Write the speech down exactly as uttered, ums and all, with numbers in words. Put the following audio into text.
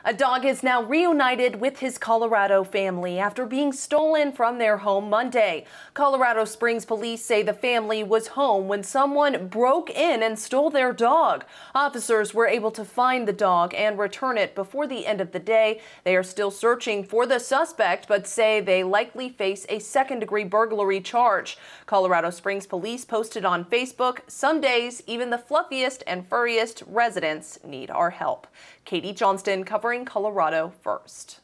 A dog is now reunited with his Colorado family after being stolen from their home Monday. Colorado Springs police say the family was home when someone broke in and stole their dog. Officers were able to find the dog and return it before the end of the day. They are still searching for the suspect, but say they likely face a second-degree burglary charge. Colorado Springs police posted on Facebook, "Some days, even the fluffiest and furriest residents need our help." Katie Johnston covering Colorado First.